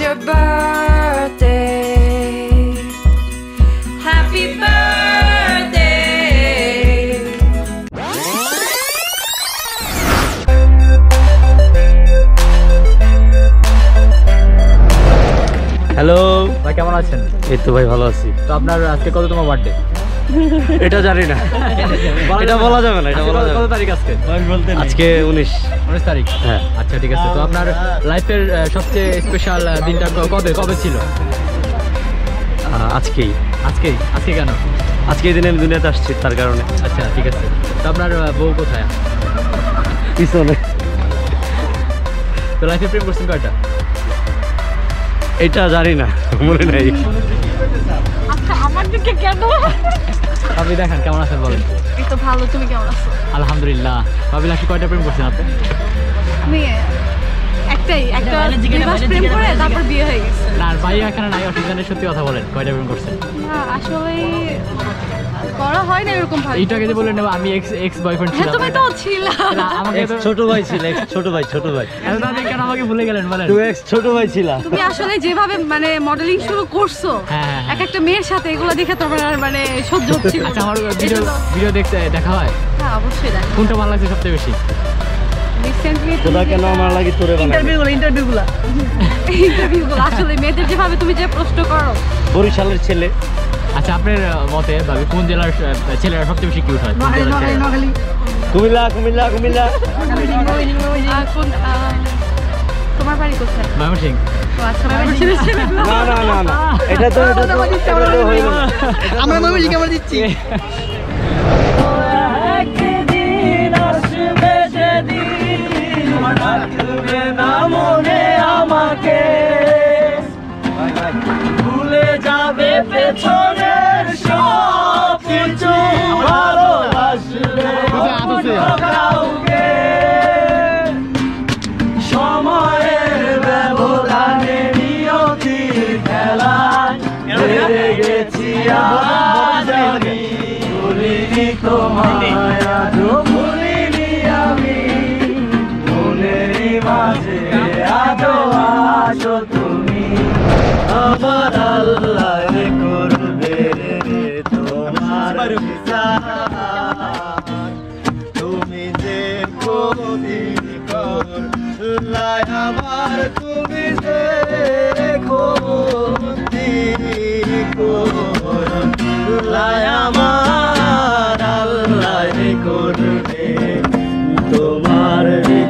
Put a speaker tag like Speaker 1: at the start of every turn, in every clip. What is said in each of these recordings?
Speaker 1: your birthday. Happy birthday.
Speaker 2: Hello
Speaker 3: ভাই, কেমন আছেন?
Speaker 2: এই তো ভাই ভালো আছি।
Speaker 3: তো আপনার আজকে কত তোমার বার্থডে?
Speaker 2: এটা জানি না, এটা বলা যাবে না। এটা বলা যাবে
Speaker 3: কত তারিখ আজকে?
Speaker 2: আজকে 19
Speaker 3: তারিখ।
Speaker 2: হ্যাঁ।
Speaker 3: আচ্ছা ঠিক আছে। তো আপনার লাইফের সবচেয়ে স্পেশাল দিনটা কবে ছিল?
Speaker 2: আজকেই।
Speaker 3: আজকে কেন?
Speaker 2: আজকে এই দিনে আমি দুনিয়াতে আসছি, তার কারণে।
Speaker 3: আচ্ছা ঠিক আছে। তো আপনার বউ কোথায়?
Speaker 2: পিছনে।
Speaker 3: তো লাইফে প্রেম করছেন কয়টা?
Speaker 2: এটা জানি না, মনে নাই।
Speaker 1: আচ্ছা, আমার দিকে কেন?
Speaker 3: আপনি দেখেন কেমন আছেন বলেন?
Speaker 1: এই তো ভালো, তুমি কেমন আছো?
Speaker 3: আলহামদুলিল্লাহ। ভাবি লাকি কয়টা প্রেম করছেন আপনি?
Speaker 1: আমি একটা প্রেম করে তারপর বিয়ে হয়ে গেছে।
Speaker 3: না, আর ভাই এখানে নাই, অসুবিধা সত্যি কথা বলেন, কয়টা প্রেম করছেন?
Speaker 1: না, আসলে করা হয় না এরকম ভাবে।
Speaker 3: এইটাকে যে বললেন আমি এক্স বয়ফ্রেন্ড
Speaker 1: হ্যাঁ,
Speaker 3: ছিলাম।
Speaker 1: তুমি তো ছিলে।
Speaker 3: না, আমাকে তো
Speaker 2: ছোট ভাই ছিল, ছোট ভাই।
Speaker 3: এত তাড়াতাড়ি কেন আমাকে ভুলে গেলেন বলেন?
Speaker 2: তুই ছোট ভাই ছিলা।
Speaker 1: তুমি আসলে যেভাবে মানে মডেলিং শুরু করছো
Speaker 3: হ্যাঁ।
Speaker 1: এক একটা মেয়ের সাথে, এগুলো দেখে তোমার আর মানে সহ্য হচ্ছে না।
Speaker 3: আচ্ছা, আমার ভিডিও দেখা হয়?
Speaker 1: হ্যাঁ, অবশ্যই দেখো।
Speaker 3: কোনটা ভালো লাগছে সবচেয়ে বেশি?
Speaker 1: রিসেন্টলি
Speaker 2: তোরা কেন আমার লাগি তোরে বানাই?
Speaker 1: ইন্টারভিউগুলো আসলে মেয়েদের যেভাবে তুমি যে প্রশ্ন করো।
Speaker 2: বরিশালের ছেলে।
Speaker 3: আচ্ছা, আপনার মতে ভাবি কোন জেলার ছেলেরা সবচেয়ে বেশি কিউট হয়?
Speaker 2: কুমিল্লা।
Speaker 1: তোমার বাড়ি কোথায়?
Speaker 3: ময়মনসিংহ।
Speaker 1: আচ্ছা, ময়মনসিংহের ছেলে।
Speaker 2: না, এটা তো হইল না।
Speaker 3: আমরা ময়মনসিংহ আমরা দিচ্ছি।
Speaker 2: একদিন আসবে যেদিন ডাকবে না মনে আমাকে, ভুলে যাবে পেছনের সব কিছু, ভালোবাসবে কাউকে। সময়ের ব্যবধানে নিয়তির খেলায় হেরে গেছি আজ আমি, ভুলিনি তোমায় আজও ভুলিনি আমি, মনেরই মাঝে আজও আছো তুমি। আমার আল্লাহ করবে তোমার বিচার, তুমি যে ক্ষতি করলাই আমার, তুমি যে ক্ষতি করলাই আমার, আল্লাহ করবে তোমার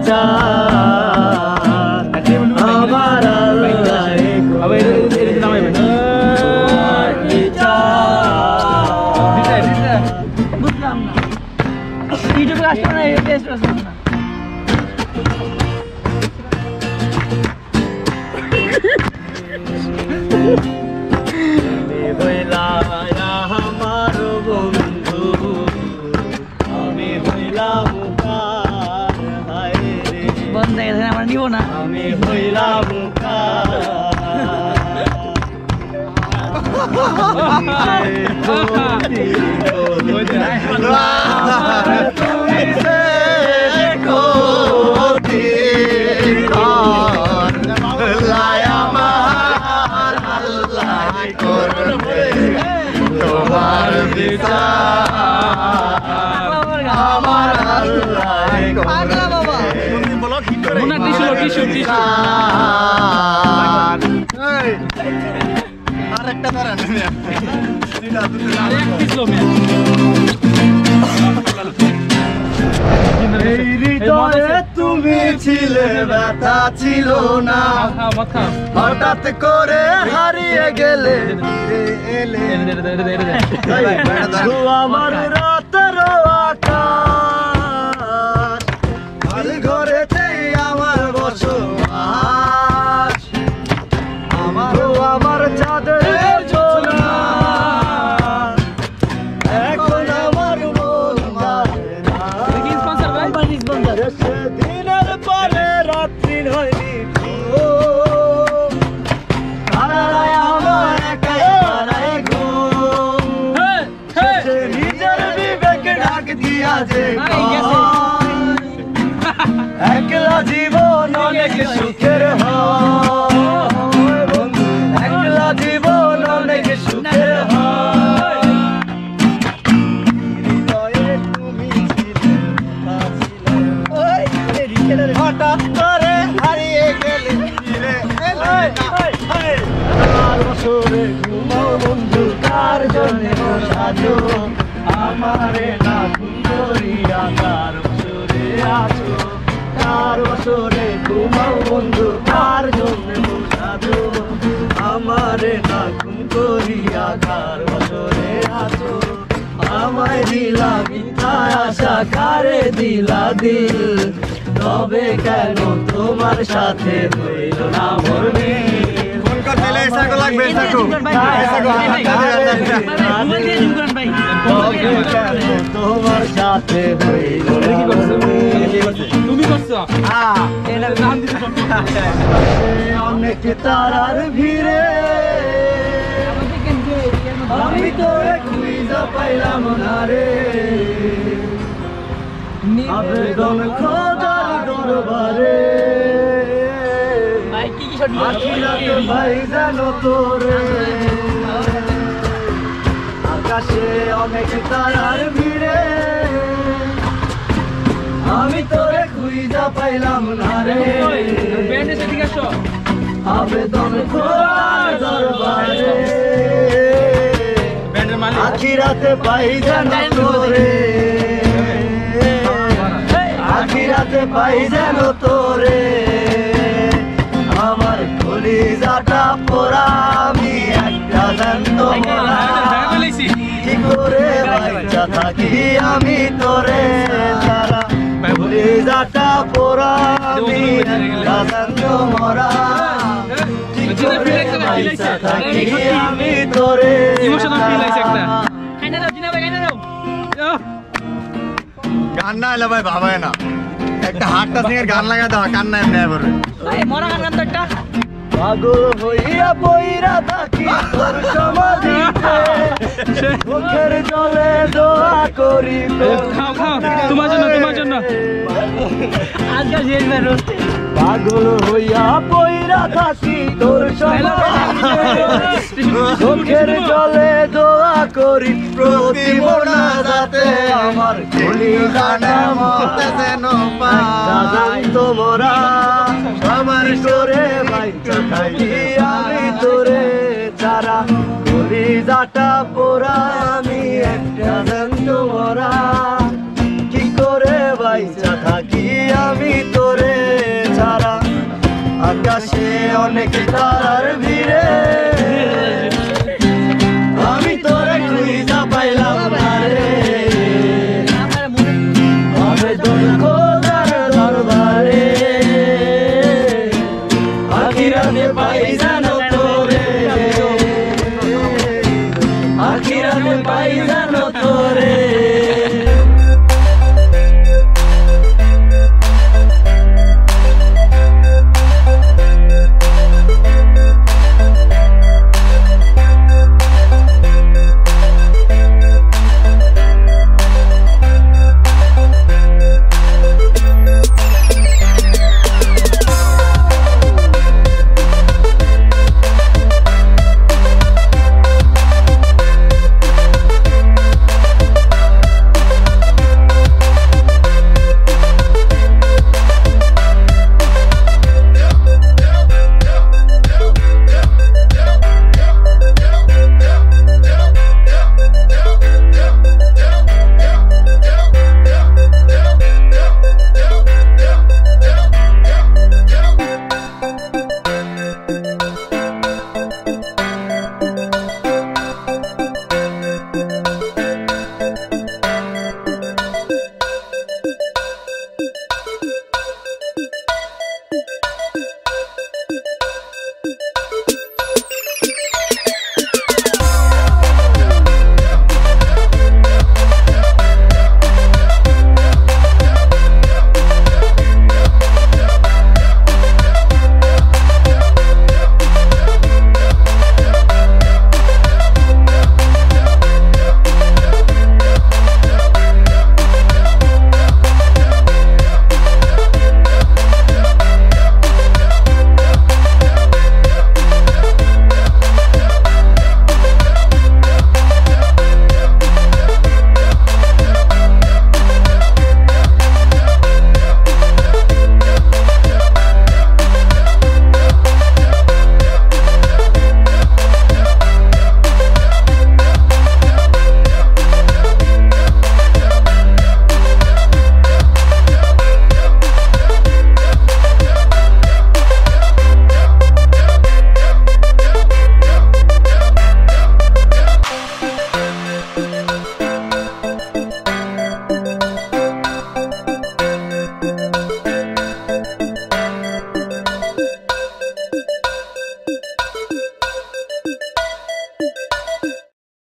Speaker 2: বিচার। আমার আল্লাহ
Speaker 1: বুঝলাম না।
Speaker 4: ইউটিউবে আসবে না, এই টেস্ট আসবে না।
Speaker 2: আমার বন্ধু, আমি হইলাম
Speaker 4: বন্ধ হয়ে গেছে, আমরা নিব না।
Speaker 2: আমি হইলাম তোমার বিচার, আমার
Speaker 4: পাগলা বাবা।
Speaker 2: আরেকটা দাঁড়ান। এই হৃদয়ে তুমি ছিলে, ব্যথা ছিল না, হঠাৎ করে হারিয়ে গেলে, আমার রাতের আকাশ, আর ঘরেতেই আমার বসবাস, আমার চাঁদের ঝোলা, এখন আমার মন মানে না। সেদিনের পরে রাত্রি হয়নি, আমার একাই হারাই ঘুম, নিজের
Speaker 5: বছরে ঘুমাও বন্ধু কার জন্যে সাজো আমারে না সুন্দরিয়া কার বছরে আছো কার বছরে ঘুমাও বন্ধু কার জন্যে সাজো আমারে না সুন্দরিয়া কার বছরে আছো আমায় দিলা মিথ্যা আশা কারে দিলা দিল তবে কেন তোমার সাথে হইল না মোর মিল ফোন কর দিলে এসা কো লাগবে এসা কো তবে কেন তোমার সাথে হইল না
Speaker 3: তুমি করছো
Speaker 4: এটা নাম দিতে
Speaker 5: অনেক তারার ভিড়ে আমি তো খুঁজে পাইলাম না রে আবেদন খোদার দরবারে
Speaker 4: ভাই কি কি শট
Speaker 5: আখিরাতে ভাই জানো তোরে আকাশে অনেক তারার ভিড়ে আমি তোরে খুঁজে পাইলাম না রে
Speaker 3: ব্যান্ডে সেদিকে আসো
Speaker 5: আবেদন খোদার দরবারে
Speaker 3: ব্যান্ডের মালিক
Speaker 5: আখিরাতে পাই জানো তোরে আখিরাতে পাই জানো তোরে আমার কলিজাটা পোড়া আমি একটা জানো কি করে বাচ্চা থাকি আমি তোরে সারা কলিজাটা পোড়া আমি একটা জানো মরা কি করে বাচ্চা থাকি আমি তোরে
Speaker 3: ইমোশনাল ফিল আইছে একটা
Speaker 4: কাইনা দাও জিনা ভাই কাইনা দাও
Speaker 6: গান না এলে ভাই ভাবায় না একটা হাটটা সিংয়ের গান লাগা দাও কান্না এমনি পড়বে
Speaker 4: ভাই মরা গান তো একটা
Speaker 5: পাগল হইয়া বইরা থাকি তোর সমাধিতে চোখের জলে দোয়া করি
Speaker 3: খাও খাও তোমার জন্য
Speaker 4: আজকাল জেল মে রোস্তে
Speaker 5: পাগল হইয়া বইরা থাকি তোর সমাধিতে চোখের জলে দোয়া করি প্রতি মোনাজাতে আমার কলিজাটা মরতেছে জান তোমরা সবার করে বাইচা থাকি আমি তোরে ছাড়া কলিজাটা পোড়া আমি একটা জান তোমরা কি করে বাইচা থাকি আমি তোরে ছাড়া আকাশে অনেক তারার ভিড়ে আমি তোরে খুঁজা পাইলাম না রে আবেদন খোদার দরবারে আখিরাতে পাই জানো